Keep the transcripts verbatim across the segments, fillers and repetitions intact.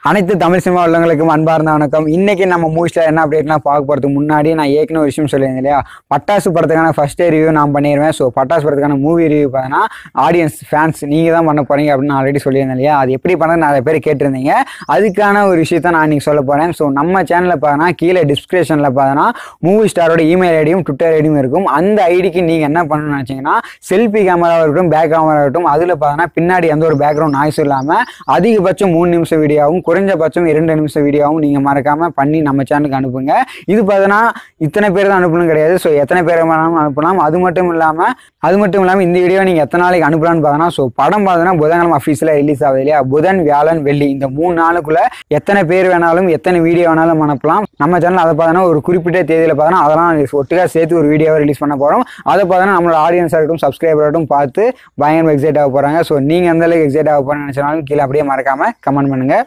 அனைத்து தமிழ் சினிமா உள்ளவங்களுக்கும் அன்பார்ந்த வணக்கம். இன்னைக்கு நம்ம மூவிஸ்டார் என்ன அப்டேட்லாம் பார்க்க போகிறதுக்கு முன்னாடி நான் ஏற்கனவே ஒரு விஷயம் சொல்லியிருந்தேன் இல்லையா, பட்டாசு படத்துக்கான ஃபர்ஸ்ட் டே ரிவ்யூ நான் பண்ணிடுவேன். ஸோ பட்டாசு படத்துக்கான மூவி ரிவ்யூ பார்த்தீங்கன்னா ஆடியன்ஸ் ஃபேன்ஸ் நீங்கள் தான் பண்ண போகிறீங்க அப்படின்னு நான் ஆல்ரெடி சொல்லியிருந்தேன் இல்லையா. அது எப்படி பண்ண நிறைய பேர் கேட்டிருந்தீங்க. அதுக்கான ஒரு விஷயத்த நான் இன்னைக்கு சொல்ல போகிறேன். ஸோ நம்ம சேனலில் பார்த்தீங்கன்னா கீழே டிஸ்கிரிப்ஷனில் பார்த்தீங்கன்னா மூவிஸ்டாரோட இமெயில் ஐடியும் ட்விட்டர் ஐடியும் இருக்கும். அந்த ஐடிக்கு நீங்கள் என்ன பண்ணணும்னு நினச்சிங்கன்னா செல்ஃபி கேமராவாக இருக்கட்டும், பேக் கேமரா இருக்கட்டும், அதில் பார்த்தீங்கன்னா பின்னாடி எந்த ஒரு பேக்ரவுண்ட் நாய்ஸும் இல்லாமல் அதிகபட்சம் மூணு நிமிஷம் வீடியோவும் குறைஞ்சபட்சம் இரண்டு நிமிஷம் வீடியோவும் நீங்கள் மறக்காமல் பண்ணி நம்ம சேனலுக்கு அனுப்புங்க. இது பார்த்தீங்கன்னா இத்தனை பேர் தான் அனுப்பணும் கிடையாது. ஸோ எத்தனை பேர் வேணாலும் அனுப்பலாம். அது மட்டும் இல்லாமல் அது மட்டும் இல்லாமல் இந்த வீடியோ நீங்கள் எத்தனை நாளைக்கு அனுப்பலான்னு பார்த்தீங்கன்னா, ஸோ படம் பார்த்தீங்கன்னா புதன்கிழமை அஃபீஷியலாக ரிலீஸ் ஆகுது இல்லையா. புதன், வியாழன், வெள்ளி இந்த மூணு நாளுக்குள்ள எத்தனை பேர் வேணாலும் எத்தனை வீடியோ வேணாலும் அனுப்பலாம். நம்ம சேனல் அதை பார்த்தீங்கன்னா ஒரு குறிப்பிட்ட தேதியில் பார்த்தீங்கன்னா அதெல்லாம் ஒட்டுக்காக சேர்த்து ஒரு வீடியோவை ரிலீஸ் பண்ண போகிறோம். அதை பார்த்தீங்கன்னா நம்மளோட ஆடியன்ஸாக இருக்கட்டும், சப்ஸ்கிரைபர் ஆகட்டும் பார்த்து பயங்கரமாக எக்ஸைட் ஆக போகிறாங்க. ஸோ நீங்கள் எந்த அளவுக்கு எக்ஸைட் ஆக போகிறேன்னு நினச்சாலும் கீழே அப்படியே மறக்காமல் கமெண்ட் பண்ணுங்கள்.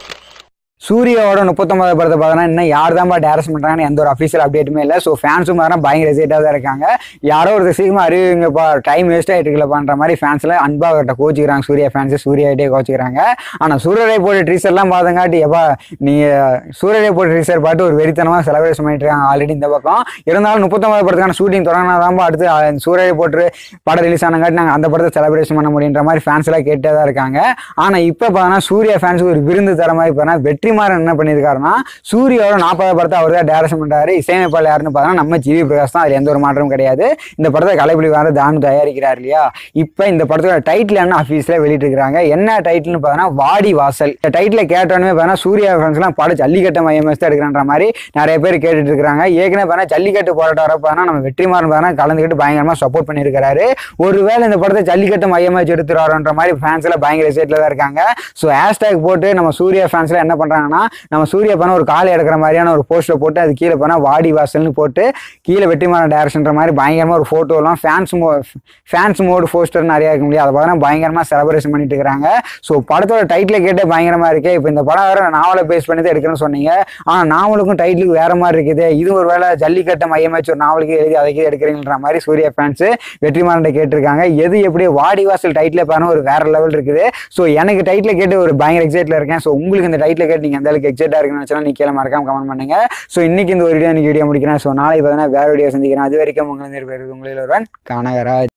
சூர்யாவோட முப்பத்தொன்பது படத்தை பார்த்தோன்னா இன்னும் யார் தான் டேரக்ட் பண்ணுறாங்கன்னு எந்த ஒரு அஃபீஷியல் அப்டேட்டுமே இல்லை. ஸோ ஃபேன்ஸும் பார்த்தா பயங்கர எக்ஸைட்டாக தான் இருக்காங்க. யாரோ ஒரு சீக்கிரமாக அறிவிங்கப்பா, டைம் வேஸ்ட் ஆகிட்டு இருக்கல பண்ணுற மாதிரி ஃபேன்ஸில் அன்பாகிட்ட கோச்சிக்கிறாங்க. சூர்யா ஃபேன்ஸு சூர்யாகிட்டே கோச்சிக்கிறாங்க. ஆனால் சூரியரை போட்ட ட்ரீசர்லாம் பார்த்தங்காட்டி எப்பா நீங்கள் சூரியரை போட்ட ட்ரீசர் பாட்டு ஒரு வெறித்தனமாக செலிப்ரேஷன் பண்ணிட்டு இருக்காங்க ஆல்ரெடி இந்த பக்கம். இருந்தாலும் முப்பத்தொன்பது படத்துக்கான ஷூட்டிங் தொடங்கினா தான் அடுத்து சூரியரை போட்டு படம் ரிலீஸ் ஆனங்காட்டி நாங்கள் அந்த படத்தை செலிப்ரேஷன் பண்ண முடியுன்ற மாதிரி ஃபேன்ஸ் எல்லாம் கேட்டே தான் இருக்காங்க. ஆனால் இப்போ பார்த்தோன்னா சூர்யா ஃபேன்ஸுக்கு ஒரு விருந்து தர மாதிரி பார்த்தா வெற்றி என்ன பண்ணிருக்காருன்னா சூரியோட நாற்பது படத்தை அவர் தான் டைரக்ஷன் பண்றாரு. இசையமைப்பாளர் யாருன்னு பார்த்தா நம்ம ஜிவி பிரகாஷ் தான். அது எந்த ஒரு மாற்றமும் கிடையாது. இந்த படத்தை கலைப்புலி வார தானு தயாரிக்கிறார் இல்லையா. இப்போ இந்த படத்தோட டைட்டில் என்ன அஃபீஸ்ல வெளியிட்டு இருக்காங்க. என்ன டைட்டில்னு பார்த்தா வாடிவாசல். இந்த டைட்டில் கேட்டோன்னே பார்த்தா சூர்யா ஃபேன்ஸ் எல்லாம் படம் ஜல்லிக்கட்டு மையமாக தான் எடுக்கிற மாதிரி நிறைய பேர் கேட்டுட்டு இருக்காங்க. ஏற்கனவே பார்த்தா ஜல்லிக்கட்டு போராட்டம் வரப்போ நம்ம வெற்றிமாறன் பார்த்தா கலந்துக்கிட்டு பயங்கரமா சப்போர்ட் பண்ணியிருக்காரு. ஒருவேளை இந்த படத்தை ஜல்லிக்கட்டு மையமாக எடுத்துருவாருன்ற மாதிரி ஃபேன்ஸ் எல்லாம் பயங்கர எக்ஸைட்ல தான் இருக்காங்க. ஸோ ஹேஷ்டேக் போட்டு நம்ம சூர்யா ஃபேன்ஸ்ல என்ன பண்றாங்கன்னா, நம்ம சூர்யா பண்ண ஒரு காலை எடுக்கிற மாதிரியான ஒரு போஸ்டர் போட்டு அது கீழே போனால் வாடி வாசல்னு போட்டு கீழே வெற்றிமாறன் டைரக்ஷன்ற மாதிரி பயங்கரமாக ஒரு ஃபோட்டோலாம் ஃபேன்ஸ் மோ ஃபேன்ஸ் மோடு போஸ்டர் நிறையா இருக்க முடியாது. அதை பார்த்தா பயங்கரமாக செலிப்ரேஷன் பண்ணிட்டு இருக்கிறாங்க. ஸோ படத்தோட டைட்டில் கேட்டே பயங்கரமாக இருக்கே. இப்போ இந்த படம் வேறு நாவலை பேஸ் பண்ணி தான் எடுக்கணும்னு சொன்னீங்க. ஆனால் நாவலுக்கும் டைட்டிலுக்கு வேற மாதிரி இருக்குது. இது ஒரு வேளை ஜல்லிக்கட்டை மையமாச்சு ஒரு நாவலுக்கு எழுதி அதுக்கே எடுக்கிறீங்கன்ற மாதிரி சூர்யா ஃபேன்ஸ் வெற்றிமாறன் கேட்டிருக்காங்க. எது எப்படி வாடிவாசல் டைட்டில் பாருங்க ஒரு வேற லெவல் இருக்குது. ஸோ எனக்கு டைட்டில் கேட்டு ஒரு பயங்கர எக்ஸைட்ல இருக்கேன். ஸோ உங்களுக்கு இந்த டைட்டில் கேட்டு நீங்கள் எந்த அளவுக்கு எக்ஸைட்டாக இருக்குன்னு வச்சாலும் நீ கீழே மறக்காம கமெண்ட் பண்ணுங்க. ஸோ இன்னைக்கு இந்த ஒரு வீடியோ இன்னைக்கு வீடியோ முடிக்கிறேன். ஸோ நாளைக்கு பார்த்தீங்கன்னா வேற வீடியோ சந்திக்கிறேன். அது வரைக்கும் உங்களுக்கு உங்களில் ஒருவன் கனகராஜ்.